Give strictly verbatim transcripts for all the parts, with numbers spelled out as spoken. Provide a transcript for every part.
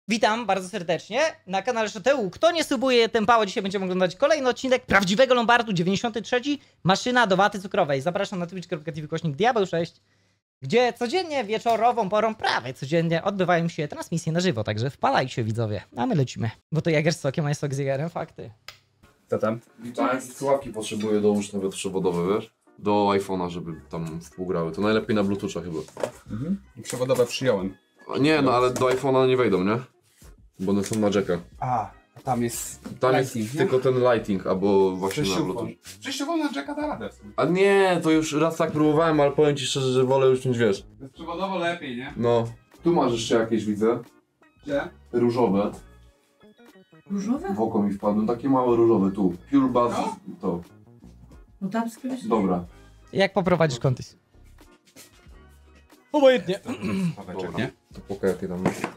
Witam bardzo serdecznie na kanale Szoteł. Kto nie subuje, ten pało. Dzisiaj będziemy oglądać kolejny odcinek prawdziwego Lombardu, dziewięćdziesiąty trzeci. Maszyna do waty cukrowej. Zapraszam na twitch kropka tv kośnik diabeł sześć, gdzie codziennie wieczorową porą, prawie codziennie odbywają się transmisje na żywo. Także wpalajcie, widzowie. A my lecimy. Bo to Jager z sokiem, a jest sok z Jagerem. Fakty. Co tam? Tak, słuchawki potrzebuję do uszy nawet przewodowe, wiesz? Do iPhone'a, żeby tam współgrały. To najlepiej na Bluetootha chyba. Mhm. Przewodowe przyjąłem. A nie, no ale do iPhone'a nie wejdą, nie? Bo one są na jacka. A, a tam jest Tam lighting, jest nie? tylko ten lighting, albo właśnie na Bluetooth. Przejściową na jacka da radę. A nie, to już raz tak próbowałem, ale powiem ci szczerze, że wolę już mieć, wiesz. Bezprzewodowo lepiej, nie? No. Tu masz jeszcze jakieś, widzę. Gdzie? Różowe. Różowe? W oko mi wpadły, takie małe różowe, tu. Pure Buzz, No. to. No tam skrywać. Dobra. Jak poprowadzisz kontys? Obojętnie. Paweczek, nie? To pokaż jakie tam. Okay.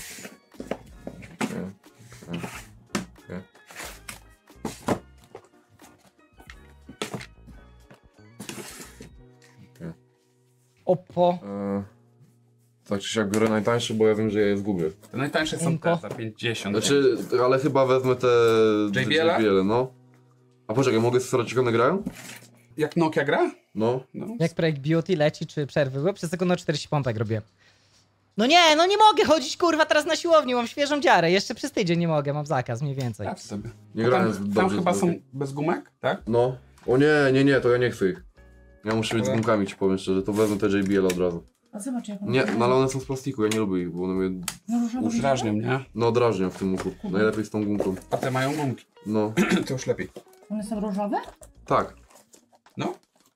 Okay. Okay. Okay. Oppo. Eee, tak czy siak biorę najtańszy, bo ja wiem, że ja je zgubię. To najtańsze są Enko. te za pięćdziesiąt. Znaczy, ale chyba wezmę te J B L-a? J B L, no. A poczekaj, mogę sprawdzić, jak one grają? Jak Nokia gra? No. No. Jak projekt Beauty leci, czy przerwy były? Przez sekundę czterdzieści pompek robię. No nie, no nie mogę chodzić, kurwa, teraz na siłowni, mam świeżą dziarę. Jeszcze przez tydzień nie mogę, mam zakaz mniej więcej. Sprawdź sobie. Nie Bo grałem tam, zbyt tam dobrze chyba z są Nokią. bez gumek, tak? No. O nie, nie, nie, to ja nie chcę ich. Ja muszę mieć z Ale- gumkami, ci powiem szczerze, to wezmę te J B L od razu. A zobacz jak on Nie, no ale one są z plastiku, ja nie lubię ich, bo one mnie No różowe. Już drażnią, nie? no drażnią w tym uchu. Najlepiej z tą gumką. A te mają gumki. No. To już lepiej. One są różowe? Tak. No.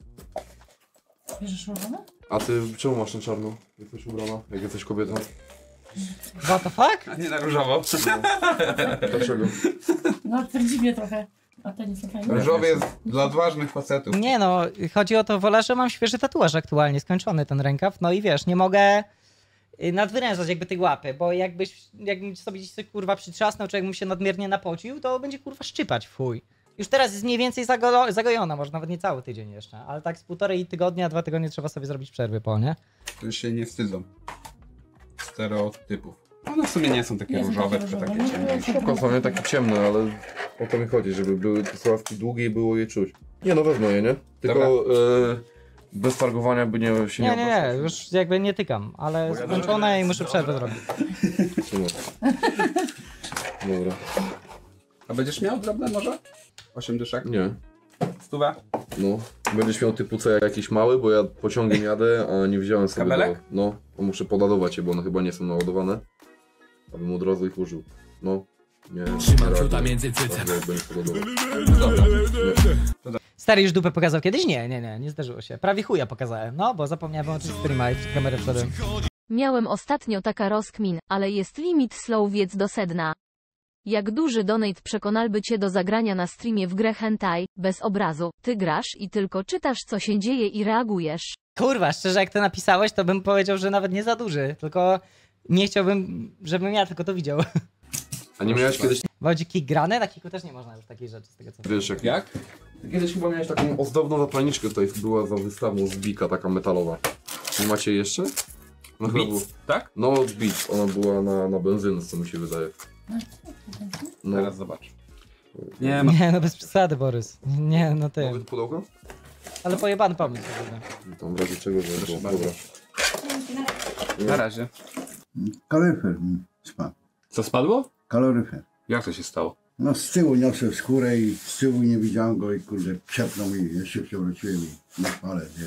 Bierzesz różowe? A ty czemu masz tę czarną? Jesteś ubrana? Jak jesteś kobietą? What the fuck? A nie na różowo. Dlaczego? No twierdzi mnie trochę. A te nie są fajne? Różowy jest dla odważnych facetów. Nie no, chodzi o to, Wola, że mam świeży tatuaż aktualnie, skończony ten rękaw, no i wiesz, nie mogę y, nadwyrężać jakby tej łapy, bo jakbyś, jakbym sobie gdzieś coś kurwa przytrzasnął, czy jakbym się nadmiernie napocił, to będzie kurwa szczypać w chuj. Już teraz jest mniej więcej zago zagojona, może nawet nie cały tydzień jeszcze, ale tak z półtorej tygodnia, dwa tygodnie trzeba sobie zrobić przerwy po, nie? To się nie wstydzą. Stereotypów. One w sumie nie są takie Nie są różowe, takie tylko różowe. takie Nie, ciemniejsze. nie, Spoko, są nie takie ciemne, ale o to mi chodzi, żeby były te słuchawki długie i było je czuć. Nie no, wezmę je, nie? Tylko e, bez targowania by nie się Nie, nie nie, nie, już jakby nie tykam, ale skończone i muszę przerwę zrobić. Trzymaj. Dobra. A będziesz miał drobne może? Osiem dyszek? Nie. Stuwa? No. Będziesz miał typu C jakiś mały, bo ja pociągiem jadę, a nie wziąłem sobie Kabelek? do... No, to muszę podadować je, bo one chyba nie są naładowane. Abym od razu ich użył. No. Nie, Trzymam nie kciuka radę. między cycem. Tak, jakby nie podadował. Dobra. Stary już dupę pokazał kiedyś? Nie, nie, nie, nie zdarzyło się. Prawie chuja pokazałem, no bo zapomniałem wyłączyć streama i przed kamerę wszedłem. Miałem ostatnio taka rozkmin, ale jest limit slow wiedz do sedna. Jak duży donate przekonalby cię do zagrania na streamie w grę hentai, bez obrazu, ty grasz i tylko czytasz co się dzieje i reagujesz. Kurwa, szczerze jak to napisałeś, to bym powiedział, że nawet nie za duży, tylko nie chciałbym, żebym ja tylko to widział. A nie miałeś kiedyś, Wodzi kick grane? Na kicku też nie można już takiej rzeczy z tego co wiesz, jak... Jak? Kiedyś chyba miałeś taką ozdobną zapalniczkę, tutaj była za wystawą z Bika, taka metalowa. Nie macie jej jeszcze? No, chyba było- Beats, tak? no Beat, ona była na, na benzynę, co mi się wydaje. No. Teraz zobacz. Nie ma. Nie, no bez przesady, Borys. Nie, no ty. Mogę tu pudełko? Ale pojebany pomysł w ogóle. Tam w razie czego, że było. bardzo. Dobra. Na razie. Kaloryfer mi spadł. Co spadło? Kaloryfer. Jak to się stało? No z tyłu niosłem skórę i z tyłu nie widziałem go i kurde przepnął i jeszcze przewróciłem i na palec. Nie.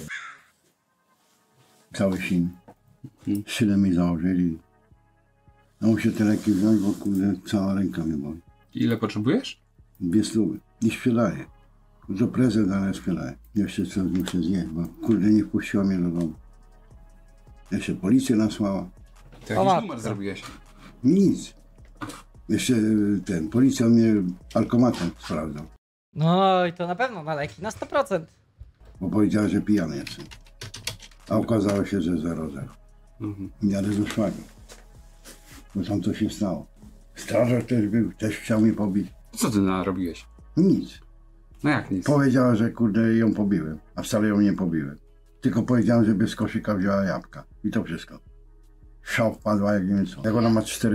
Cały sin. Szynę mi założyli. No muszę te leki wziąć, bo kurde cała ręka mnie boli. Ile potrzebujesz? Dwie stówy. I sprzedaję. To prezent, ale sprzedaję. Jeszcze coś muszę zjeść, bo kurde nie wpuściła mnie do domu. Jeszcze policja nasłała. To O, jakiś matko. numer zrobiłeś. Nic. Jeszcze ten, policja mnie alkomatem sprawdzał, No i to na pewno na leki, na sto procent. bo powiedziała, że pijany jestem. A okazało się, że zero zero. Mhm. Jadę do szwagra. Bo tam to się stało. Strażak też był, też chciał mnie pobić. Co ty narobiłeś? Nic. No jak nic? Powiedziała, że kurde ją pobiłem, a wcale ją nie pobiłem. Tylko powiedziałem, że bez koszyka wzięła jabłka. I to wszystko. Szał wpadła jak nie wiem co. Jak ona ma cztery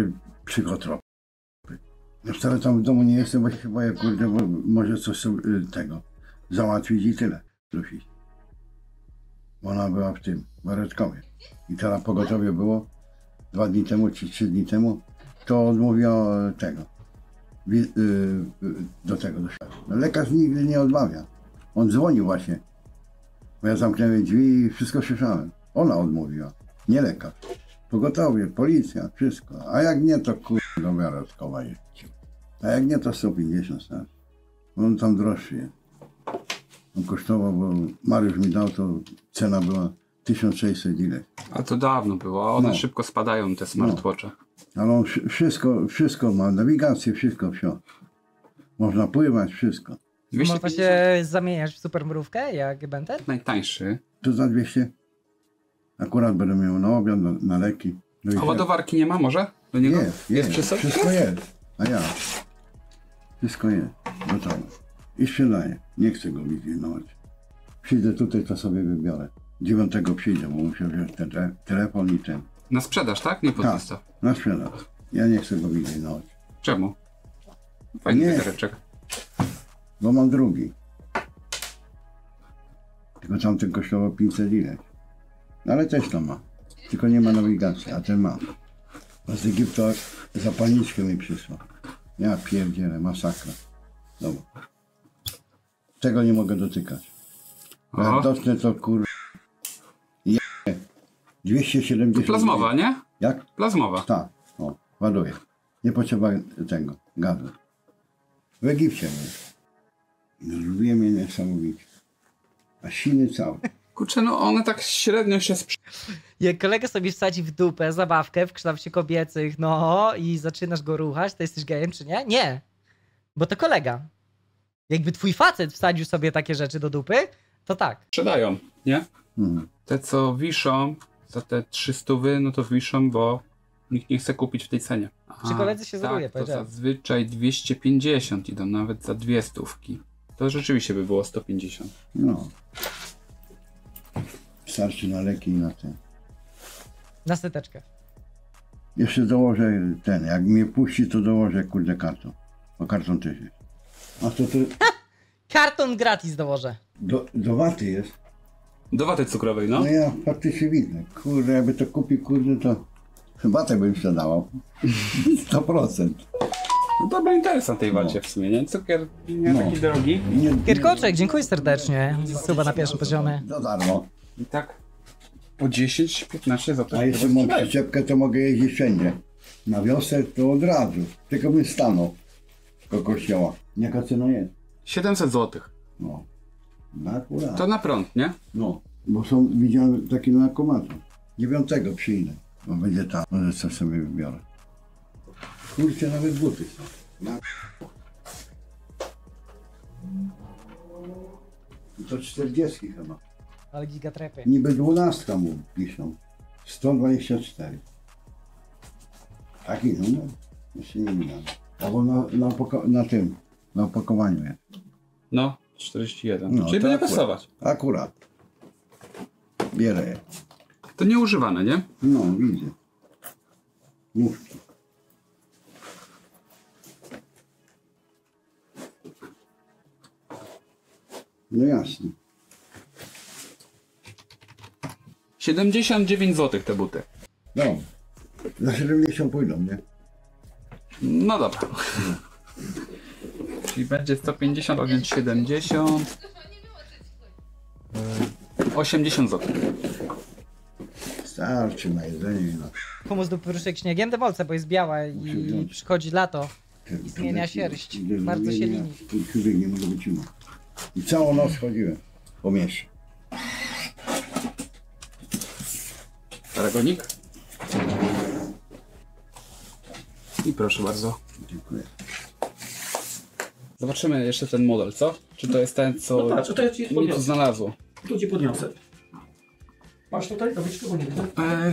psychotropy. Ja wcale tam w domu nie jestem, bo się chyba jak kurde, bo może coś sobie y, tego załatwić i tyle. Dusić. Bo ona była w tym, w Aretkowie. I teraz pogotowie było dwa dni temu czy trzy dni temu, to odmówiła tego. Wi- y, y, do tego, do świata. Lekarz nigdy nie odmawia. On dzwonił właśnie. Bo ja zamknąłem drzwi i wszystko słyszałem. Ona odmówiła, nie lekarz. Pogotowie, policja, wszystko. A jak nie, to kurde do Aretkowa jest. A jak nie, to sto pięćdziesiąt starszy. On tam droższy jest. On kosztował, bo Mariusz mi dał, to cena była tysiąc sześćset ileś. A to dawno było, a one No. szybko spadają, te smartwatche. Ale on wszy- wszystko, wszystko ma, nawigację, wszystko, wszystko. Można pływać, wszystko. dwieście Można pięćdziesiąt się zamieniać w supermrówkę, jak Benten? najtańszy. To za dwieście. Akurat będę miał na obiad, na, na leki. No i A tak. ładowarki nie ma może? Do niego? Jest, jest, przy sobie? wszystko jest. A ja. Wszystko jest, gotowe. I sprzedaję. Nie chcę go widzieć na oczy. Przyjdę tutaj, to sobie wybiorę. Dziewiątego przyjdę, bo muszę wziąć ten te, telefon i ten. Na sprzedaż, tak? Nie pod Tak, dostaw. na sprzedaż. Ja nie chcę go widzieć na oczy. Czemu? Fajny Nie. zegareczek. Bo mam drugi. Tylko tamten kosztował pięćset ileś. No ale też to ma. Tylko nie ma nawigacji, a ten ma. A z Egiptu zapalniczkę mi przysłał. Ja pierdzielę, masakra. Dobra. Tego nie mogę dotykać. Bo O. jak dotknę to kur... Je... dwieście siedemdziesiąt. Plazmowa, nie? Jak? Plazmowa. Tak. O, ładuję. Nie potrzeba tego, gazu. W Egipcie jest. Lubię mnie niesamowicie. A siny cały. Kurczę, no one tak średnio się sprzedają. Jak kolega sobie wsadzi w dupę zabawkę w kształcie kobiecych, no i zaczynasz go ruchać, to jesteś gejem czy nie? Nie. Bo to kolega. Jakby twój facet wsadził sobie takie rzeczy do dupy, to tak. Sprzedają, nie? Mhm. Te co wiszą za te trzysta, no to wiszą, bo nikt nie chce kupić w tej cenie. Przy koledze się tak, zeruje, to powiedziałem. zazwyczaj dwieście pięćdziesiąt idą, nawet za dwie stówki. To rzeczywiście by było sto pięćdziesiąt. No. Starczy na leki i na ten. Na seteczkę. Jeszcze dołożę ten, jak mnie puści, to dołożę kurde karton. Bo karton też jest. A to to Karton gratis dołożę. do, do waty jest. Do waty cukrowej, no. No ja faktycznie widzę. Kurde, jakby to kupił, kurde, to watę bym sprzedawał. sto procent. No dobry interes na tej wacie w sumie, nie? Cukier nie No. taki drogi. Nie, Kierkoczek, dziękuję serdecznie za suba na pierwszym poziomie. Za darmo. I tak po dziesięć piętnaście złotych. A jeszcze mam przyczepkę, to mogę jeździć wszędzie. Na wiosnę to od razu. Tylko bym stanął do kościoła. Jaka cena jest? siedemset złotych. No. No akurat. To na prąd, nie? No. Bo są, widziałem taki na akumulator. Dziewiątego przyjdę. Bo będzie tam. Może coś sobie wybiorę. Kurczę, nawet buty są. Na... To czterdzieści chyba. Ale gigatrepy. Niby dwunastka mu piszą. sto dwadzieścia cztery. Taki numer? Jeszcze nie widziałem. Albo na, na, opako- na tym, na opakowaniu jest. No, czterdzieści jeden. No, Czyli to będzie akurat. pasować. Akurat. Bierę je. To nieużywane, nie? No, widzę. Mówki. No jasne. siedemdziesiąt dziewięć złotych te buty. No. Za siedemdziesiąt pójdą, nie? No dobra. Czyli będzie sto pięćdziesiąt, odjąć siedemdziesiąt. Yy, osiemdziesiąt złotych. Starczy na jedzenie i na... Komuś do poruszek śniegiem demolce, bo jest biała i przychodzi lato. I zmienia sierść. Bardzo się lini. Człowiek nie mogę wytrzymać. I całą noc chodziłem po mieście. Paragonik. I proszę bardzo. Dziękuję. Zobaczymy jeszcze ten model, co? Czy to jest ten, co No patrz, to ja ci mi tu podniosę. znalazło? Tu ci podniosę. Masz tutaj tabliczkę, bo nie widzę. Eee,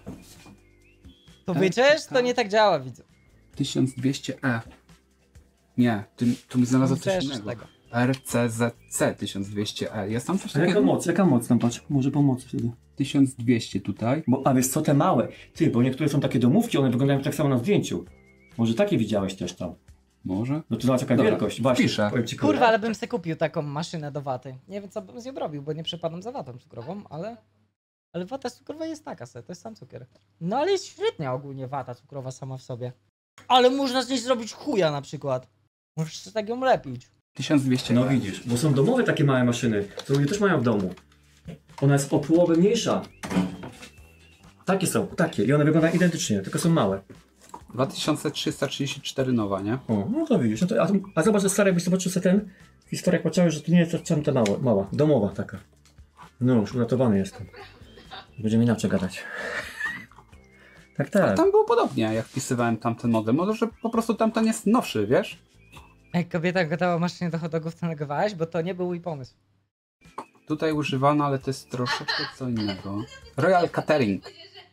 To wyczesz? To nie tak działa, widzę. tysiąc dwieście E. Nie, tu, tu mi znalazło coś Wyczesz innego. tego. R C Z C tysiąc dwieście E. Jest tam coś A jaka takiego? moc, jaka moc tam patrz? Może pomocy wtedy. tysiąc dwieście tutaj. Bo, a wiesz co, te małe. Ty, bo niektóre są takie domówki, one wyglądają tak samo na zdjęciu. Może takie widziałeś też tam. Może? No to zobacz jaka Dobra, wielkość. Właśnie, wpiszę. powiem ci, Kurwa, ale bym sobie kupił taką maszynę do waty. Nie wiem, co bym z nią robił, bo nie przepadam za watą cukrową, ale... Ale wata cukrowa jest taka se, to jest sam cukier. No ale jest świetnia ogólnie wata cukrowa sama w sobie. Ale można z niej zrobić chuja na przykład. Możesz sobie tak ją lepić. tysiąc dwieście. No widzisz, bo są domowe takie małe maszyny, co ludzie też mają w domu. Ona jest o połowę mniejsza. Takie są, takie. I one wyglądają identycznie, tylko są małe. dwa tysiące trzysta trzydzieści cztery nowa, nie? O, no to widzisz. No to, a, a zobacz, że stary, jakbyś zobaczył sobie ten historię, począłeś, że to nie jest czym ta mała, mała, domowa taka. No już uratowany jestem. Będziemy inaczej gadać. Tak, tak. Tam było podobnie, jak wpisywałem tamten model. Może po prostu tamten jest nowszy, wiesz? Jak kobieta gotowała maszynie do hot dogów, to negowałeś, bo to nie był mój pomysł. Tutaj używano, ale to jest troszeczkę co innego. Royal Catering.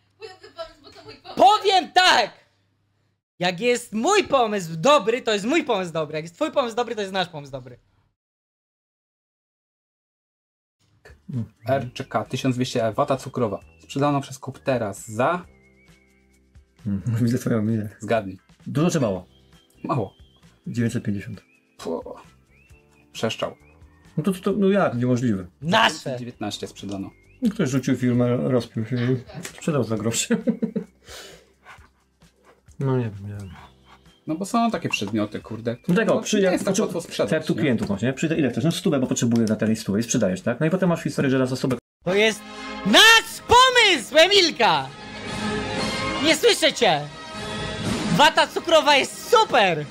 Powiem tak! Jak jest mój pomysł dobry, to jest mój pomysł dobry. Jak jest twój pomysł dobry, to jest nasz pomysł dobry. R C K tysiąc dwieście E, wata cukrowa. Sprzedano przez Kupteras za... Hmm, widzę twoją minę. Zgadnij. Dużo czy mało? Mało. dziewięćset pięćdziesiąt. Puh. Przeszczał. No to, to no jak, niemożliwe. Nasze! dziewiętnaście sprzedano. No ktoś rzucił firmę, rozpił się i sprzedał za grosze. No nie wiem, nie wiem. No bo są takie przedmioty, kurde. No tego, no, przyjdę, nie jest tak znaczy, łatwo sprzedać. tak jak tu nie? klientów masz, nie? Przyjdę, ile chcesz? No stówę, bo potrzebuję na tej stówy i sprzedajesz, tak? No i potem masz historię, że raz za stówę. To jest nasz pomysł, Emilka! Nie słyszę cię! Wata cukrowa jest super!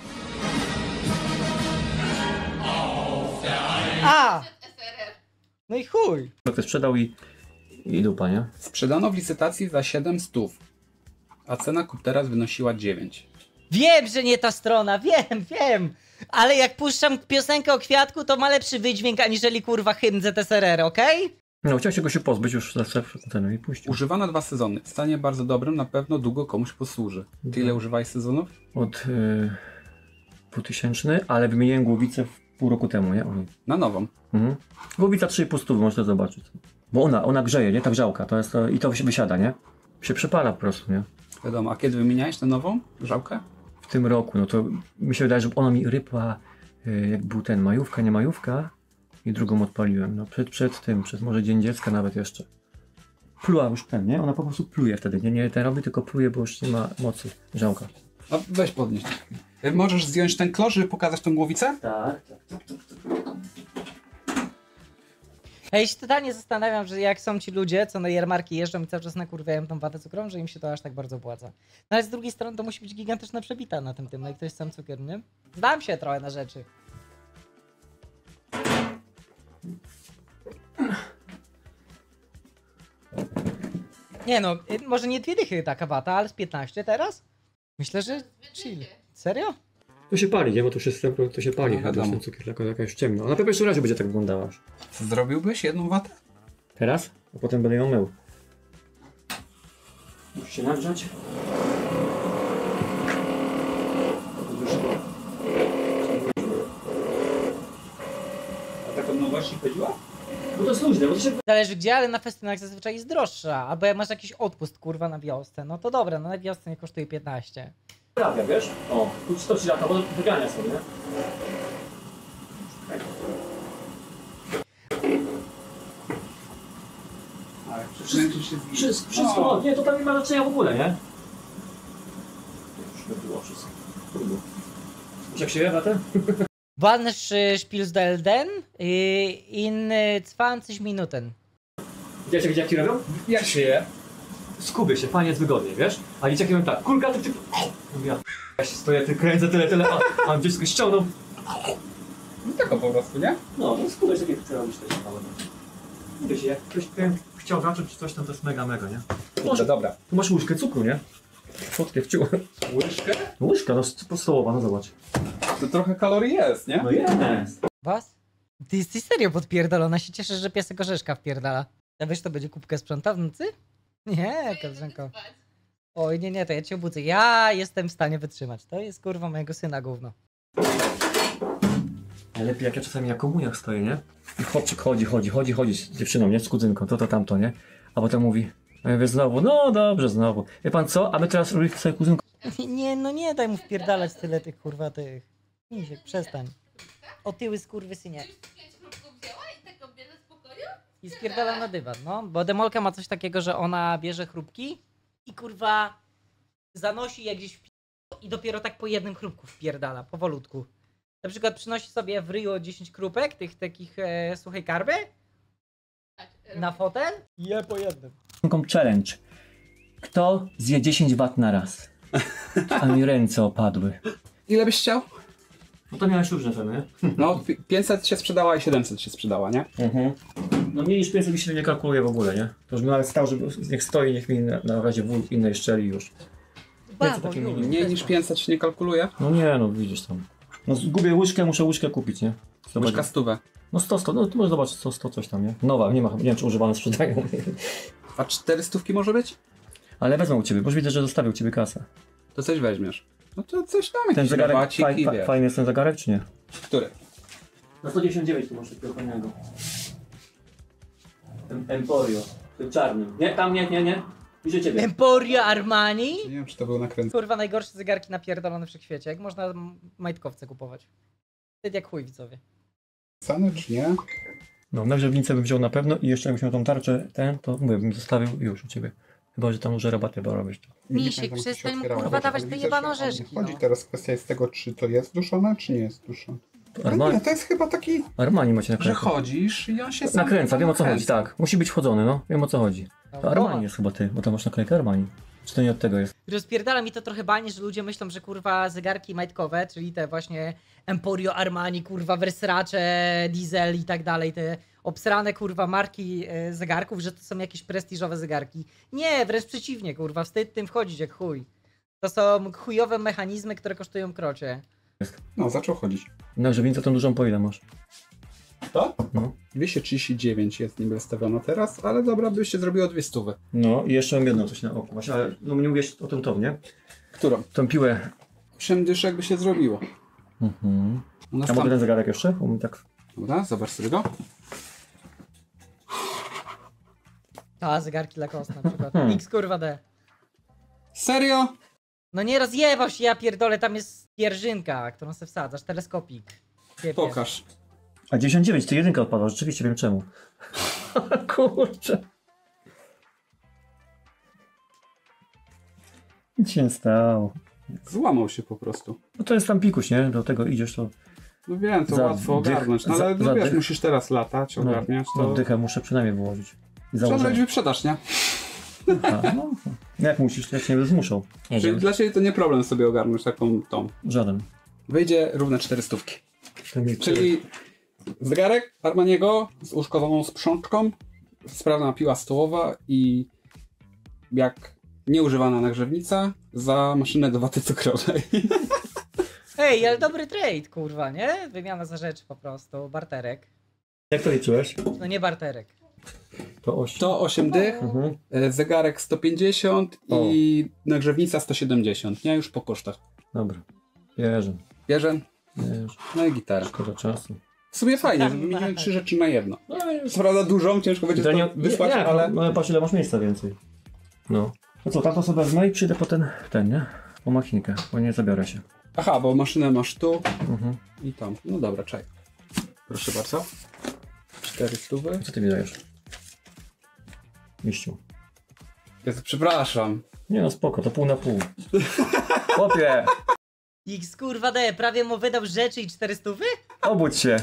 A! No i chuj! Ktoś sprzedał i, i dupa, nie? Sprzedano w licytacji za siedem stów, a cena Kupteras wynosiła dziewięć. Wiem, że nie ta strona, wiem, wiem! Ale jak puszczam piosenkę o kwiatku, to ma lepszy wydźwięk aniżeli kurwa hymn Z S R R, okej? No chciał się go się pozbyć już za ten i puścił. Używano dwa sezony. W stanie bardzo dobrym, na pewno długo komuś posłuży. Ty ile używałeś sezonów? Od y, dwutysięczny, ale wymieniłem głowicę w pół roku temu, nie? Oni. Na nową. Mhm. Głowica trzy i pół stówy, można zobaczyć. Bo ona, ona grzeje, nie? Ta grzałka, to jest to, i to się wysiada, nie? Się przepala po prostu, nie? Wiadomo, a kiedy wymieniałeś tę nową grzałkę? W tym roku, no to mi się wydaje, że ona mi rypła, y, jak był ten majówka, nie majówka i drugą odpaliłem, no przed, przed tym, przed może Dzień Dziecka nawet jeszcze. Pluła już ten, nie? Ona po prostu pluje wtedy, nie, nie ten robi, tylko pluje, bo już nie ma mocy, grzałka. A weź podnieść. Możesz zdjąć ten klosz, żeby pokazać tą głowicę? Tak, tak, tak. Ja się totalnie zastanawiam, że jak są ci ludzie, co na jarmarki jeżdżą i cały czas nakurwiają tą watę cukrową, że im się to aż tak bardzo opłaca. No ale z drugiej strony to musi być gigantyczna przebita na tym tym, no i ktoś sam cukier, nie? Znam się trochę na rzeczy. Nie no, y, może nie dwie dychy taka wata, ale z piętnaście teraz? Myślę, że chill. Serio? To się pali, nie? Bo to już jest to się pali, No, chyba wiadomo. ten cukier, taka jakaś ciemna. A na pewno jeszcze razie będzie tak wyglądała już. Co zrobiłbyś? Jedną watę? Teraz? A potem będę ją mył. Muszę się nagrzać. A taką nowa się chodziła? No to jest luźne, bo to się... Zależy gdzie, ale na festynach zazwyczaj jest droższa. Albo jak masz jakiś odpust kurwa na wiosce, no to dobra, no na wiosce nie kosztuje piętnaście. Prawia, wiesz? O, tu sto ci lata, bo wygania są, nie? Ale wszystko się Wszystko, wszystko, o, nie, to tam nie ma znaczenia w ogóle, nie? Już by było wszystko. Trudno. Wiesz jak się je na ten? Wannasz Spielsdelden den in zwanzig Minuten. Widziałeś jak dzieciaki robią? Jak się je? Skubię się, fajnie jest wygodnie, wiesz? A dzieciaki mówią tak, kulka, ty, ty... Mówię, ja, ja się stoję, ty kręcę tyle, tyle, a, a dziecko ściągnął. No tako po prostu, nie? No, to skubię się, takie chcę robić też małe. Mówię się, jak ktoś chciał zacząć czy coś tam, to jest mega, mega, nie? Dobrze, dobra. Tu masz łyżkę cukru, nie? Fotkę wciąłem. Łyżkę? No łyżka, no podstawowa, no zobacz. To trochę kalorii jest, nie? No jest. Was? Ty jesteś serio podpierdolona, się cieszysz, że piesek orzeszka wpierdala. A wiesz, to będzie kubkę sprząta w nocy? Nie, koleżanko. Oj, nie, nie, to ja cię obudzę. Ja jestem w stanie wytrzymać. To jest kurwa mojego syna gówno. Najlepiej jak ja czasami na komuniach stoję, nie? I chłopczyk chodzi, chodzi, chodzi, chodzi z dziewczyną, nie? Z kuzynką, to, to, tamto, nie? A potem mówi, a ja mówię znowu, no dobrze, znowu. Wie pan co? A my teraz robimy sobie kuzynką. Nie, no nie daj mu wpierdalać tyle tych kurwa tych. Misiek, przestań. Otyły skurwysynie. I spierdala na dywan, no. Bo demolka ma coś takiego, że ona bierze chrupki i kurwa zanosi je gdzieś w pi- i dopiero tak po jednym chrupku wpierdala, powolutku. Na przykład przynosi sobie w ryju dziesięć krupek, tych takich e, suchej karby na fotel i je po jednym. Taką challenge. Kto zje dziesięć wat na raz? A mi ręce opadły. Ile byś chciał? No to miałeś różne ceny, nie? No, pi- pięćset się sprzedała i siedemset się sprzedała, nie? Mhm. No mniej niż pięćset mi się nie kalkuluje w ogóle, nie? To już bym nawet stał, żeby niech stoi, niech mi na, na razie w innej szczeli już. Babo, takie już, mini. Mniej niż pięćset się nie kalkuluje? No nie, no widzisz tam. No zgubię łyżkę, muszę łyżkę kupić, nie? Zobacz. Łyżka stówę. No sto, sto, no tu możesz zobaczyć sto, sto coś tam, nie? Nowa, nie ma, nie wiem czy używane sprzedają. A cztery stówki może być? Ale wezmą u ciebie, bo już widzę, że zostawił ciebie kasę. To coś weźmiesz. No to coś tam, Ten jakiś zegarek, robacik faj, i fa, wiesz. fajny jest ten zegarek, czy nie? Który? Na sto dziewięćdziesiąt dziewięć tu masz takiego fajnego. Em- Emporio, tym czarnym. Nie, tam nie, nie, nie. Widzę ciebie. Emporio Armani? Nie wiem, czy to był nakręcony. Kurwa, najgorsze zegarki napierdolone w wszechświecie. Jak można m- majtkowce kupować? Wtedy jak chuj, widzowie. czy nie? No, na grzewnicę bym wziął na pewno i jeszcze jakbyś miał tą tarczę, ten, to mówię, bym zostawił już u ciebie. Chyba, że tam może rabaty bo robisz. Misiek, przestań mu kurwa dawać te jebane orzeszki, Chodzi no. teraz kwestia jest tego, czy to jest duszone, czy nie jest duszone. No Armani, nie, to jest chyba taki, Armani macie że nakręcać. chodzisz i on się sam Nakręca, wiem o co chodzi, nakręca. tak. Musi być wchodzony, no. Wiem o co chodzi. To Armani jest chyba ty, bo tam masz naklejkę Armani. Czy to nie od tego jest? Rozpierdala mi to trochę banie, że ludzie myślą, że kurwa zegarki majtkowe, czyli te właśnie Emporio Armani, kurwa Versace, Diesel i tak dalej, te obsrane kurwa marki e, zegarków, że to są jakieś prestiżowe zegarki. Nie, wręcz przeciwnie, kurwa, wstyd tym wchodzić jak chuj. To są chujowe mechanizmy, które kosztują krocie. No, zaczął chodzić. Na grzewnicę tą dużą po ile masz? To? No. dwieście trzydzieści dziewięć jest niby stawiano teraz, ale dobra, by się zrobiło dwie stówy. No i jeszcze mam jedno coś na oku właśnie, ale no nie mówisz o tym tą, nie? Którą? Tą piłę. osiem dyszek by się zrobiło. Mhm. U nas A mogę tam... ten zegarek jeszcze? Bo mi tak... Dobra, zobacz sobie go. A, zegarki Lacoste na przykład. Hmm. X kurwa D. Serio? No nie rozjebał się, ja pierdolę, tam jest pierzynka, którą sobie wsadzasz, teleskopik. Kiepie. Pokaż. A dziewięćdziesiąt dziewięć, ty jedynka odpadła, rzeczywiście wiem czemu. Kurczę. Nic się nie stało. Złamał się po prostu. No to jest tam pikuś, nie? Do tego idziesz, to... No wiem, to Za łatwo dych- ogarnąć, no za- ale za no wiesz, dych- musisz teraz latać, ogarniać, No, to... no dychę muszę przynajmniej wyłożyć. I Trzeba zrobić założyć. wyprzedaż, nie? A, no, no. Jak musisz, jak się nie zmuszą. Nie, Czyli że- dla ciebie to nie problem sobie ogarnąć taką tą. Żaden. Wyjdzie równe cztery stówki. To mi- Czyli zegarek Armaniego z uszkodzoną sprzączką, sprawna piła stołowa i jak nieużywana nagrzewnica za maszynę do waty cukrowej. Ej, ale dobry trade, kurwa, nie? Wymiana za rzeczy po prostu, barterek. Jak to liczyłeś? No nie barterek. To osiem. To osiem dych, Mhm. e, zegarek sto pięćdziesiąt i nagrzewnica sto siedemdziesiąt, nie? Już po kosztach. Dobra. Bierze. Bierze? Bierze. No i gitara. Szkoda czasu. W sumie fajnie, że wymieniłem trzy rzeczy na jedno. Co prawda dużą, ciężko będzie To to nie, wysłać, nie, ale... No ale patrz ile masz miejsca więcej. No. No co, tato sobie wezmę i przyjdę po ten, ten, nie? Po machinkę, bo nie zabiorę się. Aha, bo maszynę masz tu Mhm. i tam. No dobra, czekaj. Proszę bardzo. Cztery stówy. Co ty mi dajesz? Miściu. Jezu, przepraszam. Nie no spoko, to pół na pół. Chłopie! X kurwa D, prawie mu wydał rzeczy i czterysta? Obudź się!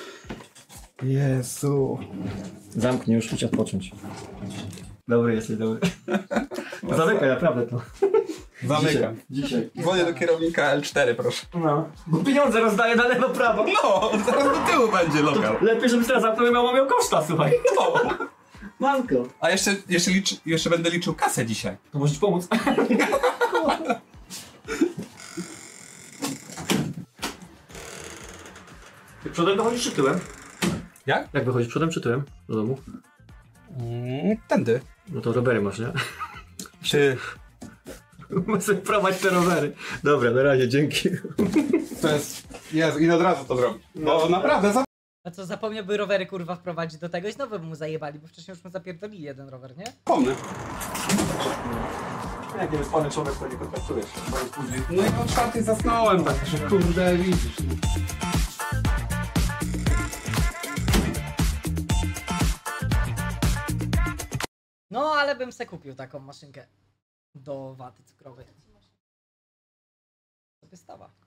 Jezu. Zamknij już, idź odpocząć. Dobry jesteś, dobry. Zamykaj, naprawdę to. Zamykam. Dzisiaj. Dzwonię do kierownika L cztery, proszę. No. Bo pieniądze rozdaję na lewo, prawo. No, zaraz do tyłu będzie lokal. Lepiej, żebyś teraz zamknął, miał, miał koszta, słuchaj. No. Manko. A jeszcze, jeszcze, liczy, jeszcze będę liczył kasę dzisiaj. To może ci pomóc. Ty przodem wychodzisz czy tyłem? Jak? Jak wychodzisz przodem czy tyłem do domu? Mm, tędy. No to rowery masz, nie? Czy Muszę sobie prowadzić te rowery. Dobra, na razie, dzięki. to jest... Jezu, i od razu to zrobić. No naprawdę, za... A co, zapomniałby rowery kurwa wprowadzić do tego i znowu by mu zajebali, bo wcześniej już mu zapierdolili jeden rower, nie? zapomnę. Jak nie wyspany człowiek, to nie kontaktujesz. Bo później... No i o czwartej zasnąłem, tak że kurde, widzisz. No. No, ale bym se kupił taką maszynkę do waty cukrowej. To by stała.